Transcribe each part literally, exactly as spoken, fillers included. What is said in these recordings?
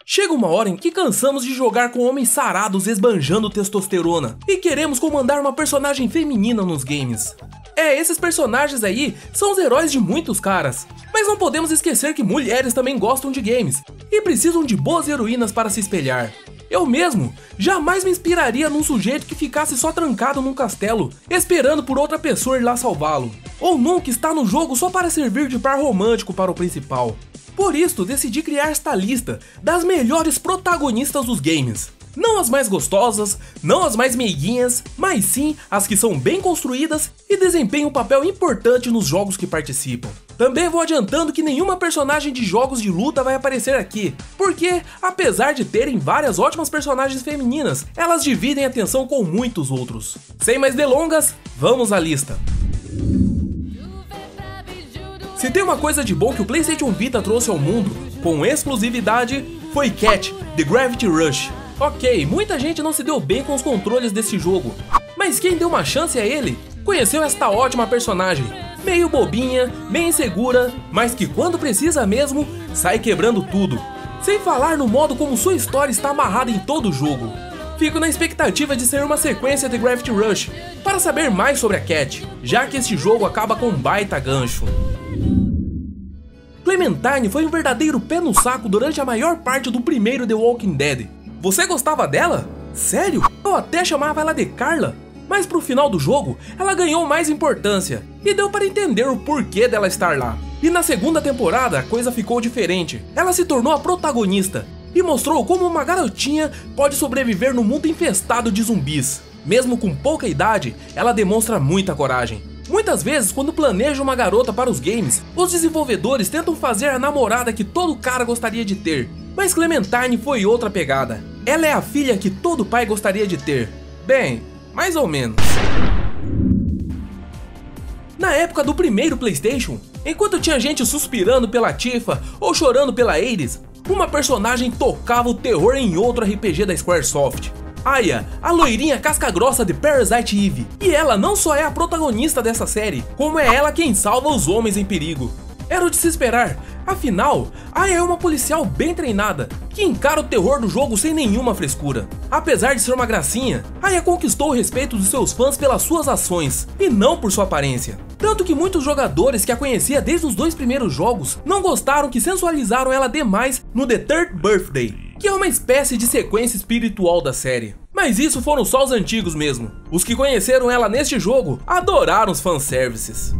Chega uma hora em que cansamos de jogar com homens sarados esbanjando testosterona e queremos comandar uma personagem feminina nos games. É, esses personagens aí são os heróis de muitos caras, mas não podemos esquecer que mulheres também gostam de games e precisam de boas heroínas para se espelhar. Eu mesmo jamais me inspiraria num sujeito que ficasse só trancado num castelo, esperando por outra pessoa ir lá salvá-lo, ou num que está no jogo só para servir de par romântico para o principal. Por isso, decidi criar esta lista das melhores protagonistas dos games. Não as mais gostosas, não as mais meiguinhas, mas sim as que são bem construídas e desempenham um papel importante nos jogos que participam. Também vou adiantando que nenhuma personagem de jogos de luta vai aparecer aqui, porque, apesar de terem várias ótimas personagens femininas, elas dividem atenção com muitos outros. Sem mais delongas, vamos à lista. Se tem uma coisa de bom que o PlayStation Vita trouxe ao mundo, com exclusividade, foi Cat, The Gravity Rush. Ok, muita gente não se deu bem com os controles desse jogo, mas quem deu uma chance a ele, conheceu esta ótima personagem, meio bobinha, meio insegura, mas que quando precisa mesmo, sai quebrando tudo. Sem falar no modo como sua história está amarrada em todo o jogo. Fico na expectativa de ser uma sequência de Gravity Rush, para saber mais sobre a Cat, já que este jogo acaba com um baita gancho. Clementine foi um verdadeiro pé no saco durante a maior parte do primeiro The Walking Dead. Você gostava dela? Sério? Eu até chamava ela de Carla, mas pro final do jogo, ela ganhou mais importância, e deu para entender o porquê dela estar lá. E na segunda temporada, a coisa ficou diferente. Ela se tornou a protagonista, e mostrou como uma garotinha pode sobreviver no mundo infestado de zumbis. Mesmo com pouca idade, ela demonstra muita coragem. Muitas vezes, quando planejam uma garota para os games, os desenvolvedores tentam fazer a namorada que todo cara gostaria de ter. Mas Clementine foi outra pegada. Ela é a filha que todo pai gostaria de ter. Bem, mais ou menos. Na época do primeiro PlayStation, enquanto tinha gente suspirando pela Tifa ou chorando pela Ares, uma personagem tocava o terror em outro R P G da Squaresoft. Aya, a loirinha casca-grossa de Parasite Eve. E ela não só é a protagonista dessa série, como é ela quem salva os homens em perigo. Era o de se esperar, afinal, Aya é uma policial bem treinada, que encara o terror do jogo sem nenhuma frescura. Apesar de ser uma gracinha, Aya conquistou o respeito dos seus fãs pelas suas ações, e não por sua aparência. Tanto que muitos jogadores que a conhecia desde os dois primeiros jogos, não gostaram que sensualizaram ela demais no The Third Birthday, que é uma espécie de sequência espiritual da série. Mas isso foram só os antigos mesmo. Os que conheceram ela neste jogo adoraram os fanservices.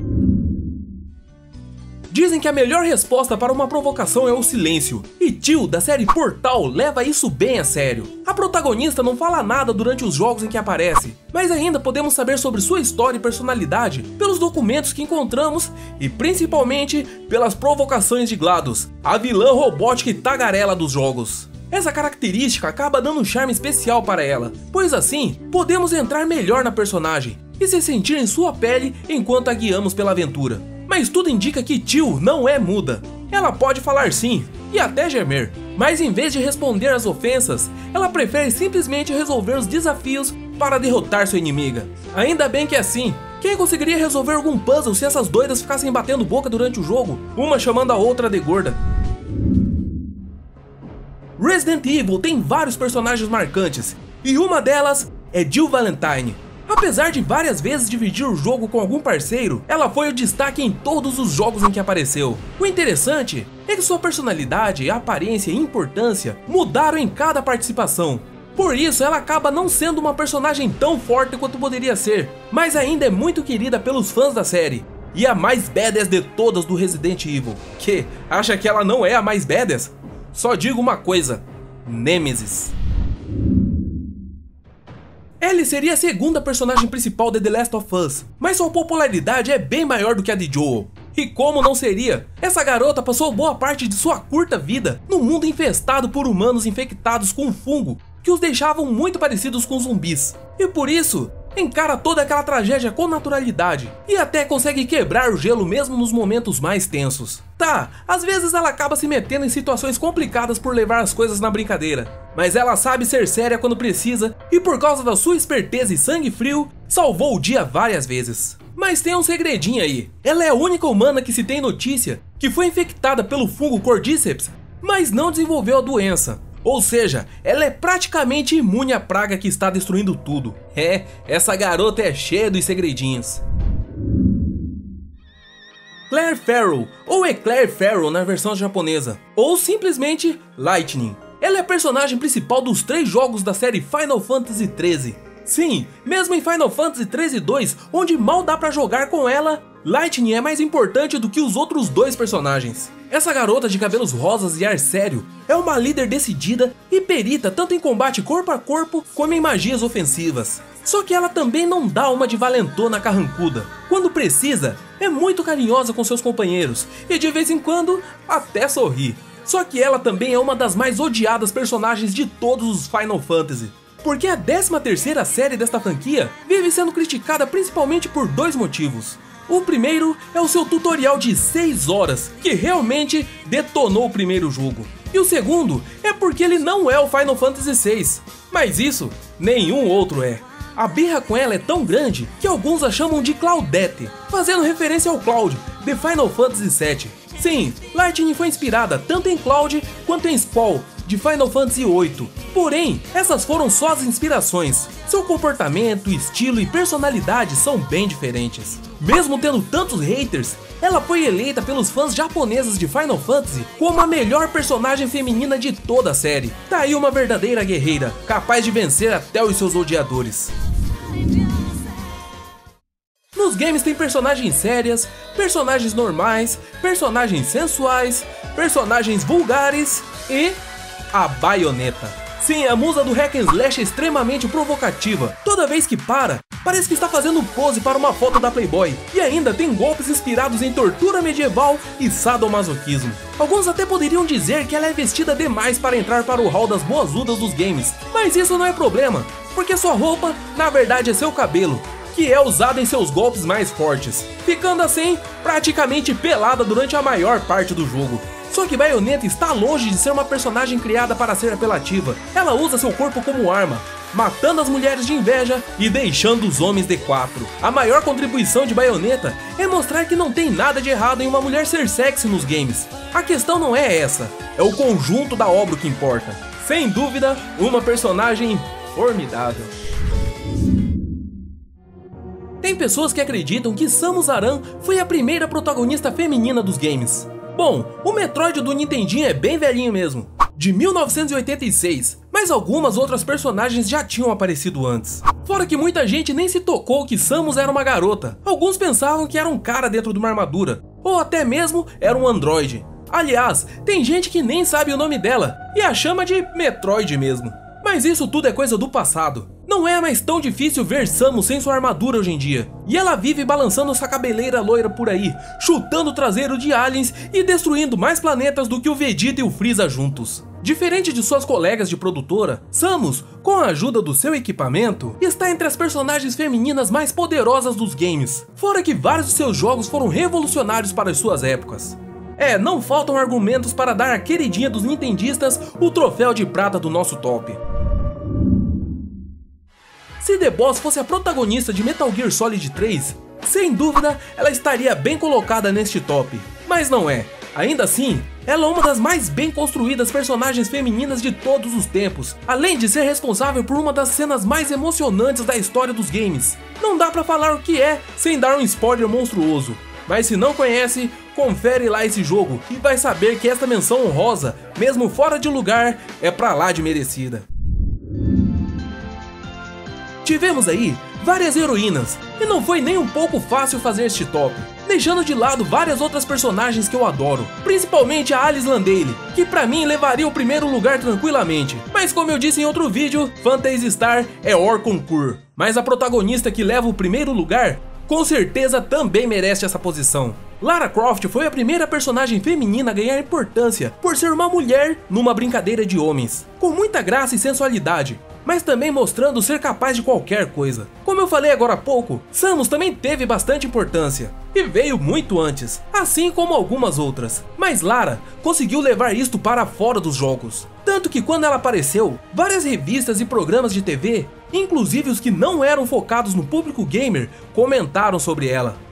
Dizem que a melhor resposta para uma provocação é o silêncio, e Jill, da série Portal, leva isso bem a sério. A protagonista não fala nada durante os jogos em que aparece, mas ainda podemos saber sobre sua história e personalidade pelos documentos que encontramos e principalmente pelas provocações de GLaDOS, a vilã robótica e tagarela dos jogos. Essa característica acaba dando um charme especial para ela, pois assim podemos entrar melhor na personagem e se sentir em sua pele enquanto a guiamos pela aventura. Mas tudo indica que Jill não é muda. Ela pode falar sim, e até gemer. Mas em vez de responder às ofensas, ela prefere simplesmente resolver os desafios para derrotar sua inimiga. Ainda bem que é assim. Quem conseguiria resolver algum puzzle se essas doidas ficassem batendo boca durante o jogo, uma chamando a outra de gorda? Resident Evil tem vários personagens marcantes, e uma delas é Jill Valentine. Apesar de várias vezes dividir o jogo com algum parceiro, ela foi o destaque em todos os jogos em que apareceu. O interessante é que sua personalidade, aparência e importância mudaram em cada participação. Por isso ela acaba não sendo uma personagem tão forte quanto poderia ser, mas ainda é muito querida pelos fãs da série. E a mais badass de todas do Resident Evil. Que? Acha que ela não é a mais badass? Só digo uma coisa, Nemesis. Ellie seria a segunda personagem principal de The Last of Us, mas sua popularidade é bem maior do que a de Joel. E como não seria? Essa garota passou boa parte de sua curta vida no mundo infestado por humanos infectados com um fungo que os deixavam muito parecidos com zumbis. E por isso, encara toda aquela tragédia com naturalidade e até consegue quebrar o gelo mesmo nos momentos mais tensos. Tá, às vezes ela acaba se metendo em situações complicadas por levar as coisas na brincadeira, mas ela sabe ser séria quando precisa e por causa da sua esperteza e sangue frio, salvou o dia várias vezes. Mas tem um segredinho aí, ela é a única humana que se tem notícia que foi infectada pelo fungo Cordyceps mas não desenvolveu a doença. Ou seja, ela é praticamente imune à praga que está destruindo tudo. É, essa garota é cheia dos segredinhos. Claire Farrell, ou é Claire Farrell na versão japonesa, ou simplesmente Lightning. Ela é a personagem principal dos três jogos da série Final Fantasy treze. Sim, mesmo em Final Fantasy treze dois, onde mal dá pra jogar com ela, Lightning é mais importante do que os outros dois personagens. Essa garota de cabelos rosas e ar sério é uma líder decidida e perita tanto em combate corpo a corpo como em magias ofensivas. Só que ela também não dá uma de valentona carrancuda. Quando precisa, é muito carinhosa com seus companheiros e de vez em quando até sorri. Só que ela também é uma das mais odiadas personagens de todos os Final Fantasy. Porque a décima terceira série desta franquia vive sendo criticada principalmente por dois motivos. O primeiro é o seu tutorial de seis horas, que realmente detonou o primeiro jogo. E o segundo é porque ele não é o Final Fantasy seis. Mas isso, nenhum outro é. A birra com ela é tão grande que alguns a chamam de Claudette, fazendo referência ao Cloud, de Final Fantasy sete. Sim, Lightning foi inspirada tanto em Cloud quanto em Squall, de Final Fantasy oito. Porém, essas foram só as inspirações. Seu comportamento, estilo e personalidade são bem diferentes. Mesmo tendo tantos haters, ela foi eleita pelos fãs japoneses de Final Fantasy como a melhor personagem feminina de toda a série. Tá aí uma verdadeira guerreira, capaz de vencer até os seus odiadores. Nos games tem personagens sérias, personagens normais, personagens sensuais, personagens vulgares e a Bayonetta. Sim, a musa do hack and slash é extremamente provocativa. Toda vez que para, parece que está fazendo pose para uma foto da Playboy. E ainda tem golpes inspirados em tortura medieval e sadomasoquismo. Alguns até poderiam dizer que ela é vestida demais para entrar para o hall das boazudas dos games. Mas isso não é problema, porque sua roupa, na verdade, é seu cabelo, que é usado em seus golpes mais fortes, ficando assim praticamente pelada durante a maior parte do jogo. Só que Bayonetta está longe de ser uma personagem criada para ser apelativa. Ela usa seu corpo como arma, matando as mulheres de inveja e deixando os homens de quatro. A maior contribuição de Bayonetta é mostrar que não tem nada de errado em uma mulher ser sexy nos games. A questão não é essa, é o conjunto da obra que importa. Sem dúvida, uma personagem formidável. Tem pessoas que acreditam que Samus Aran foi a primeira protagonista feminina dos games. Bom, o Metroid do Nintendinho é bem velhinho mesmo, de mil novecentos e oitenta e seis, mas algumas outras personagens já tinham aparecido antes. Fora que muita gente nem se tocou que Samus era uma garota. Alguns pensavam que era um cara dentro de uma armadura, ou até mesmo era um androide. Aliás, tem gente que nem sabe o nome dela e a chama de Metroid mesmo. Mas isso tudo é coisa do passado. Não é mais tão difícil ver Samus sem sua armadura hoje em dia. E ela vive balançando sua cabeleira loira por aí, chutando o traseiro de aliens e destruindo mais planetas do que o Vegeta e o Freeza juntos. Diferente de suas colegas de produtora, Samus, com a ajuda do seu equipamento, está entre as personagens femininas mais poderosas dos games. Fora que vários de seus jogos foram revolucionários para as suas épocas. É, não faltam argumentos para dar à queridinha dos nintendistas o troféu de prata do nosso top. Se The Boss fosse a protagonista de Metal Gear Solid três, sem dúvida ela estaria bem colocada neste top, mas não é. Ainda assim, ela é uma das mais bem construídas personagens femininas de todos os tempos, além de ser responsável por uma das cenas mais emocionantes da história dos games. Não dá pra falar o que é sem dar um spoiler monstruoso, mas se não conhece, confere lá esse jogo e vai saber que esta menção honrosa, mesmo fora de lugar, é pra lá de merecida. Tivemos aí várias heroínas, e não foi nem um pouco fácil fazer este top, deixando de lado várias outras personagens que eu adoro, principalmente a Alice Landale, que pra mim levaria o primeiro lugar tranquilamente, mas como eu disse em outro vídeo, Phantasy Star é Orconcourt, mas a protagonista que leva o primeiro lugar, com certeza também merece essa posição. Lara Croft foi a primeira personagem feminina a ganhar importância por ser uma mulher numa brincadeira de homens, com muita graça e sensualidade, mas também mostrando ser capaz de qualquer coisa. Como eu falei agora há pouco, Samus também teve bastante importância, e veio muito antes, assim como algumas outras. Mas Lara conseguiu levar isto para fora dos jogos, tanto que quando ela apareceu, várias revistas e programas de T V, inclusive os que não eram focados no público gamer, comentaram sobre ela.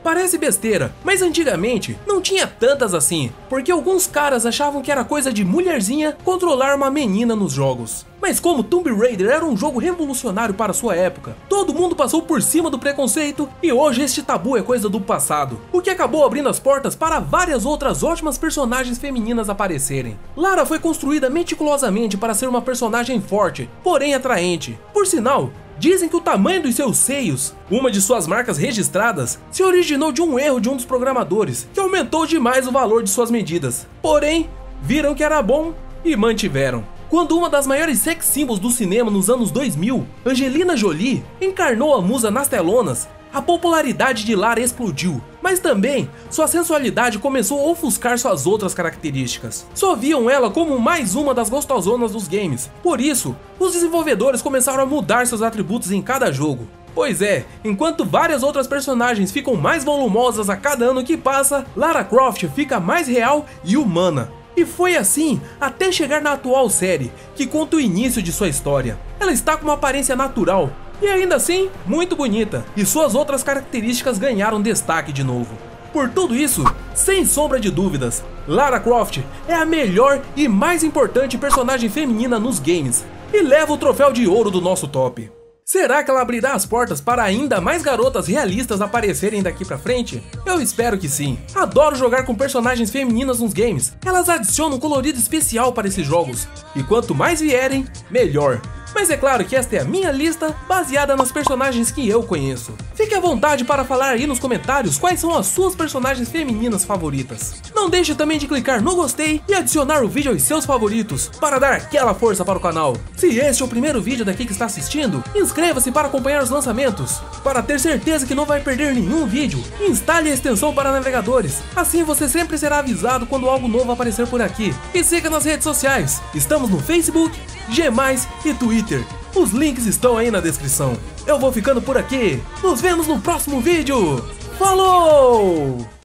Parece besteira, mas antigamente não tinha tantas assim, porque alguns caras achavam que era coisa de mulherzinha controlar uma menina nos jogos. Mas como Tomb Raider era um jogo revolucionário para sua época, todo mundo passou por cima do preconceito e hoje este tabu é coisa do passado, o que acabou abrindo as portas para várias outras ótimas personagens femininas aparecerem. Lara foi construída meticulosamente para ser uma personagem forte, porém atraente. Por sinal, dizem que o tamanho dos seus seios, uma de suas marcas registradas, se originou de um erro de um dos programadores, que aumentou demais o valor de suas medidas. Porém, viram que era bom e mantiveram. Quando uma das maiores sex symbols do cinema nos anos dois mil, Angelina Jolie, encarnou a musa nas telonas, a popularidade de Lara explodiu, mas também sua sensualidade começou a ofuscar suas outras características. Só viam ela como mais uma das gostosonas dos games, por isso, os desenvolvedores começaram a mudar seus atributos em cada jogo. Pois é, enquanto várias outras personagens ficam mais volumosas a cada ano que passa, Lara Croft fica mais real e humana. E foi assim até chegar na atual série, que conta o início de sua história. Ela está com uma aparência natural, e ainda assim, muito bonita, e suas outras características ganharam destaque de novo. Por tudo isso, sem sombra de dúvidas, Lara Croft é a melhor e mais importante personagem feminina nos games, e leva o troféu de ouro do nosso top. Será que ela abrirá as portas para ainda mais garotas realistas aparecerem daqui pra frente? Eu espero que sim. Adoro jogar com personagens femininas nos games. Elas adicionam um colorido especial para esses jogos. E quanto mais vierem, melhor. Mas é claro que esta é a minha lista, baseada nas personagens que eu conheço. Fique à vontade para falar aí nos comentários quais são as suas personagens femininas favoritas. Não deixe também de clicar no gostei e adicionar o vídeo aos seus favoritos, para dar aquela força para o canal. Se este é o primeiro vídeo daqui que está assistindo, inscreva-se para acompanhar os lançamentos. Para ter certeza que não vai perder nenhum vídeo, instale a extensão para navegadores. Assim você sempre será avisado quando algo novo aparecer por aqui. E siga nas redes sociais. Estamos no Facebook, G mais e Twitter. Os links estão aí na descrição. Eu vou ficando por aqui. Nos vemos no próximo vídeo. Falou!